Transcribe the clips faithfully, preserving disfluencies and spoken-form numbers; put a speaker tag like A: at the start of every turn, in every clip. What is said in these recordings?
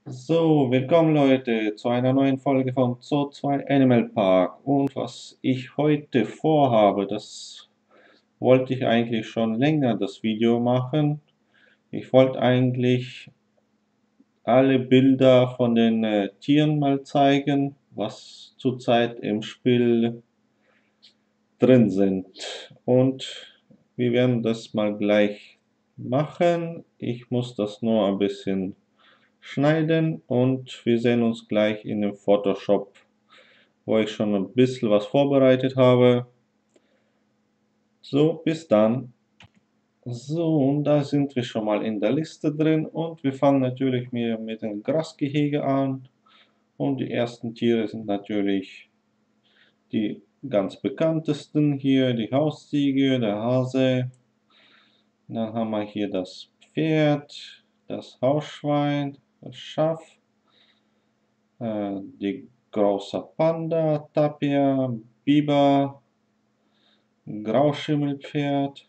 A: So, willkommen Leute zu einer neuen Folge vom Zoo zwei Animal Park. Und was ich heute vorhabe, das wollte ich eigentlich schon länger das Video machen. Ich wollte eigentlich alle Bilder von den äh, Tieren mal zeigen, was zurzeit im Spiel drin sind. Und wir werden das mal gleich machen. Ich muss das nur ein bisschen schneiden und wir sehen uns gleich in dem Photoshop, wo ich schon ein bisschen was vorbereitet habe. So, bis dann. So, und da sind wir schon mal in der Liste drin und wir fangen natürlich mit dem Grasgehege an. Und die ersten Tiere sind natürlich die ganz bekanntesten hier, die Hausziege, der Hase. Dann haben wir hier das Pferd, das Hausschwein, das Schaf, äh, die große Panda, Tapir, Biber, Grauschimmelpferd,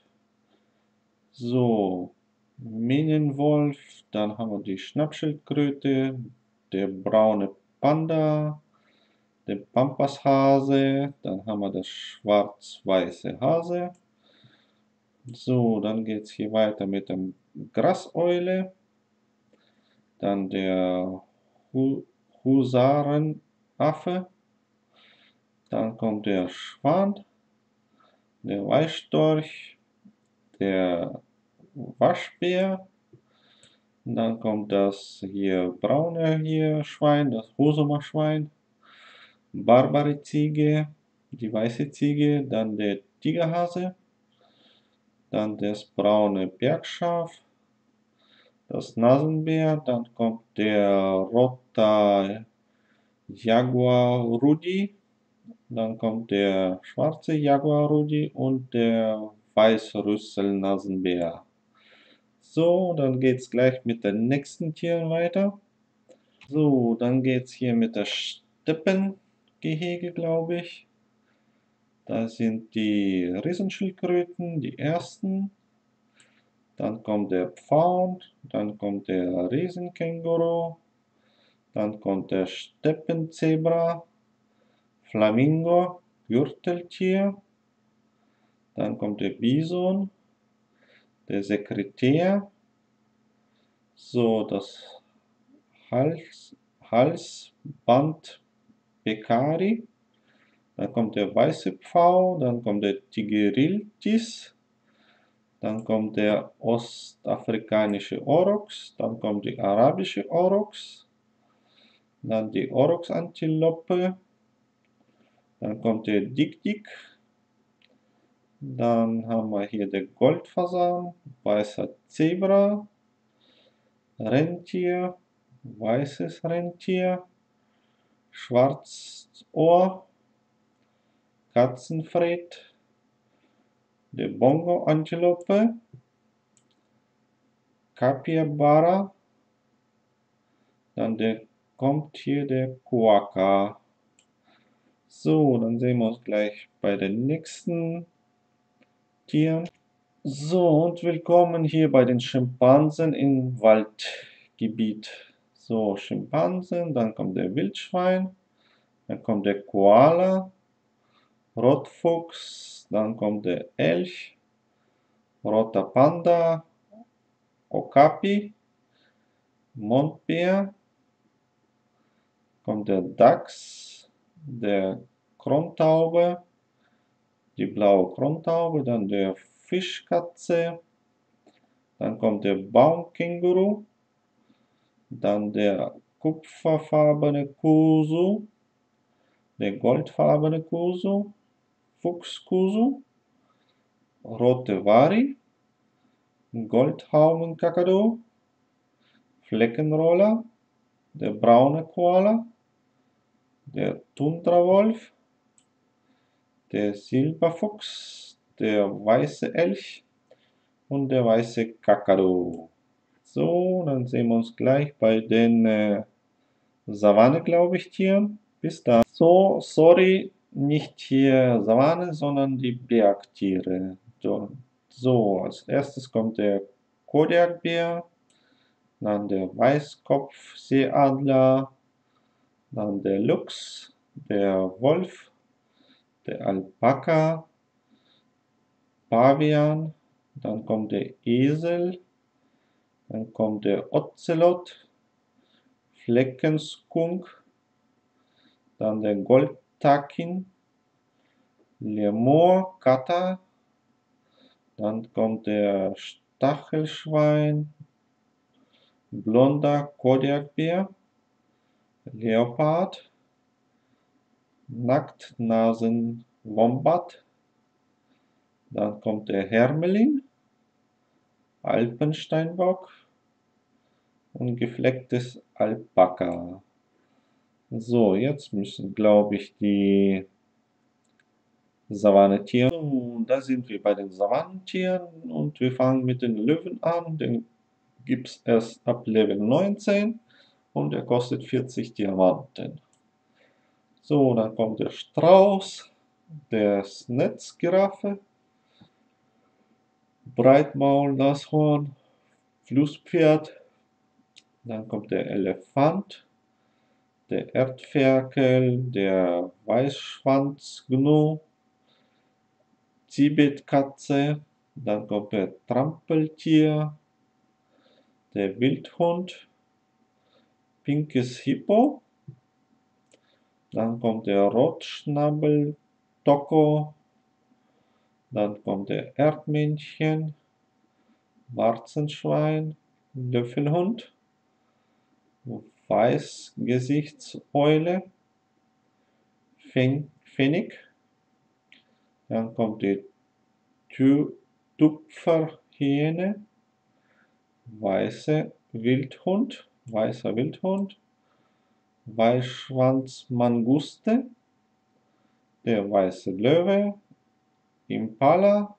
A: so, Minenwolf, dann haben wir die Schnappschildkröte, der braune Panda, der Pampashase, dann haben wir das schwarz-weiße Hase. So, dann geht es hier weiter mit dem Graseule, dann der Hu Husarenaffe, dann kommt der Schwan, der Weißstorch, der Waschbär, dann kommt das hier braune hier Schwein, das Husumer Schwein, Barbary-Ziege, die weiße Ziege, dann der Tigerhase, dann das braune Bergschaf, das Nasenbär, dann kommt der rote Jaguar Rudi, dann kommt der schwarze Jaguar Rudi und der weiße Rüsselnasenbär. So, dann geht es gleich mit den nächsten Tieren weiter. So, dann geht es hier mit der Steppengehege, glaube ich. Da sind die Riesenschildkröten, die ersten. Dann kommt der Pfauen, dann kommt der Riesenkänguru, dann kommt der Steppenzebra, Flamingo, Gürteltier, dann kommt der Bison, der Sekretär, so das Hals, Halsband Peccari, dann kommt der weiße Pfau, dann kommt der Tigriltis, dann kommt der ostafrikanische Orox, dann kommt die arabische Orox, dann die Orox-Antilope, dann kommt der Dik-Dik, dann haben wir hier den Goldfasan, weißer Zebra, Rentier, weißes Rentier, Schwarzohr, Katzenfred, der Bongo-Antilope, Capybara, dann der, kommt hier der Quokka. So, dann sehen wir uns gleich bei den nächsten Tieren. So, und willkommen hier bei den Schimpansen im Waldgebiet. So, Schimpansen, dann kommt der Wildschwein, dann kommt der Koala, Rotfuchs, dann kommt der Elch, roter Panda, Okapi, Mondbär, kommt der Dachs, der Krontaube, die blaue Krontaube, dann der Fischkatze, dann kommt der Baumkänguru, dann der kupferfarbene Kusu, der goldfarbene Kusu, Fuchskusu, rote Wari, Goldhaubenkakadu, Fleckenroller, der braune Koala, der Tundrawolf, der Silberfuchs, der weiße Elch und der weiße Kakadu. So, dann sehen wir uns gleich bei den äh, Savanne, glaube ich, Tieren. Bis dann. So, sorry, nicht hier Savanne, sondern die Bergtiere. So, so, als erstes kommt der Kodiakbär, dann der Weißkopfseeadler, dann der Luchs, der Wolf, der Alpaka, Pavian, dann kommt der Esel, dann kommt der Ozelot, Fleckenskunk, dann der Goldtakin, Lemur, Kater, dann kommt der Stachelschwein, blonder Kodiakbär, Leopard, Nacktnasen-Wombat, dann kommt der Hermelin, Alpensteinbock und geflecktes Alpaka. So, jetzt müssen, glaube ich, die Savannentiere. So, da sind wir bei den Savannentieren und wir fangen mit den Löwen an. Den gibt es erst ab Level neunzehn und er kostet vierzig Diamanten. So, dann kommt der Strauß, der Netzgiraffe, Breitmaul-Nashorn, Flusspferd, dann kommt der Elefant, der Erdferkel, der Weißschwanzgnu, Tibetkatze, dann kommt der Trampeltier, der Wildhund, pinkes Hippo, dann kommt der Rotschnabel-Doggo, dann kommt der Erdmännchen, Warzenschwein, Löffelhund, Weißgesichtseule, Pfennig, dann kommt die Tupferhyäne, weiße Wildhund, weißer Wildhund, Weißschwanzmanguste, der weiße Löwe, Impala,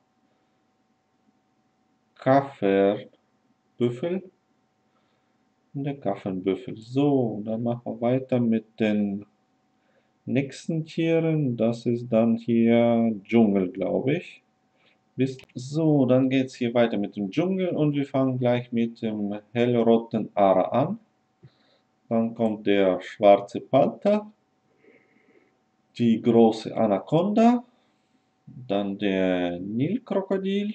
A: Kafferbüffel und der Kaffernbüffel. So, dann machen wir weiter mit den nächsten Tieren. Das ist dann hier Dschungel, glaube ich. So, dann geht es hier weiter mit dem Dschungel und wir fangen gleich mit dem hellroten Ara an. Dann kommt der schwarze Panther, die große Anaconda, dann der Nilkrokodil,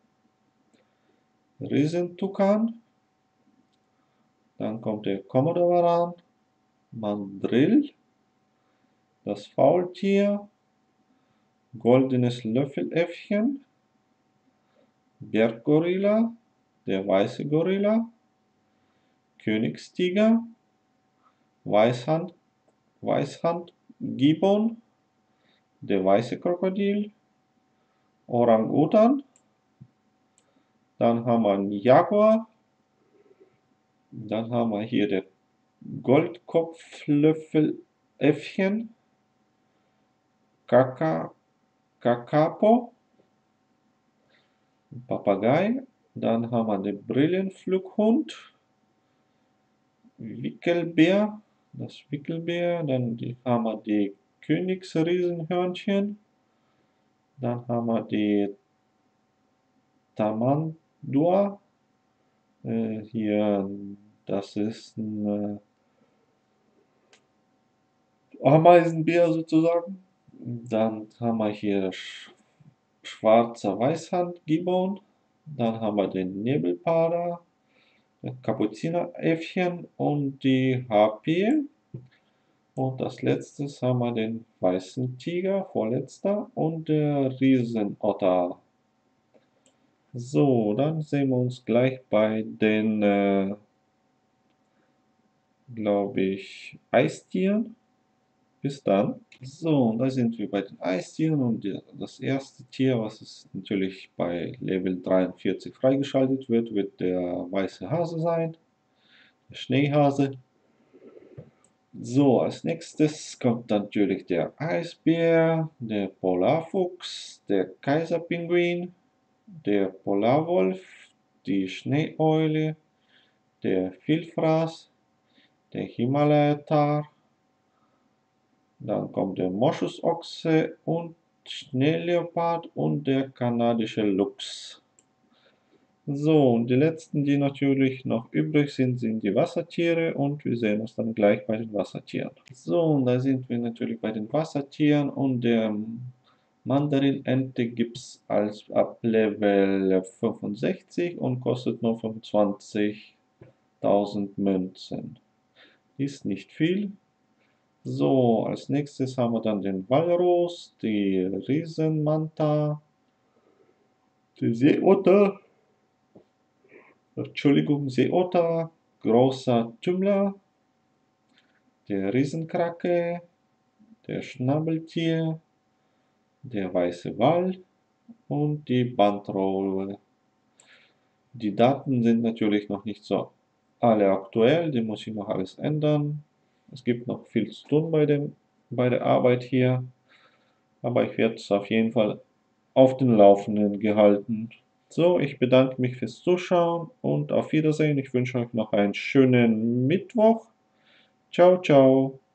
A: Riesentukan, dann kommt der Komodowaran, Mandrill, das Faultier, goldenes Löffeläffchen, Berggorilla, der weiße Gorilla, Königstiger, Weißhand, Weißhand-Gibbon, der weiße Krokodil, Orang-Utan, dann haben wir einen Jaguar, dann haben wir hier der Goldkopflöffeläffchen, Kaka, Kakapo, Papagei, dann haben wir den Brillenflughund, Wickelbär, das Wickelbär, dann die, haben wir die Königsriesenhörnchen, dann haben wir die Tamandua, äh, hier, das ist ein äh, Ameisenbär sozusagen. Dann haben wir hier sch schwarzer Weißhand-Gibbon, dann haben wir den Nebelpader, Kapuzineräffchen und die Harpie. Und als letztes haben wir den weißen Tiger, vorletzter, und der Riesenotter. So, dann sehen wir uns gleich bei den, äh, glaube ich, Eistieren. Bis dann. So, und da sind wir bei den Eistieren und die, das erste Tier, was es natürlich bei Level dreiundvierzig freigeschaltet wird, wird der weiße Hase sein, der Schneehase. So, als nächstes kommt natürlich der Eisbär, der Polarfuchs, der Kaiserpinguin, der Polarwolf, die Schneeeule, der Vielfraß, der Himalaya-Tar, dann kommt der Moschusochse und Schneeleopard und der kanadische Luchs. So, und die letzten, die natürlich noch übrig sind, sind die Wassertiere und wir sehen uns dann gleich bei den Wassertieren. So, und da sind wir natürlich bei den Wassertieren und der Mandarinente gibt es als ab Level fünfundsechzig und kostet nur fünfundzwanzigtausend Münzen. Ist nicht viel. So, als nächstes haben wir dann den Walrus, die Riesenmanta, die Seeotter, Entschuldigung, Seeotter, großer Tümmler, der Riesenkrake, der Schnabeltier, der weiße Wal und die Bandrobbe. Die Daten sind natürlich noch nicht so alle aktuell, die muss ich noch alles ändern. Es gibt noch viel zu tun bei, dem, bei der Arbeit hier, aber ich werde es auf jeden Fall auf den Laufenden gehalten. So, ich bedanke mich fürs Zuschauen und auf Wiedersehen. Ich wünsche euch noch einen schönen Mittwoch. Ciao, ciao.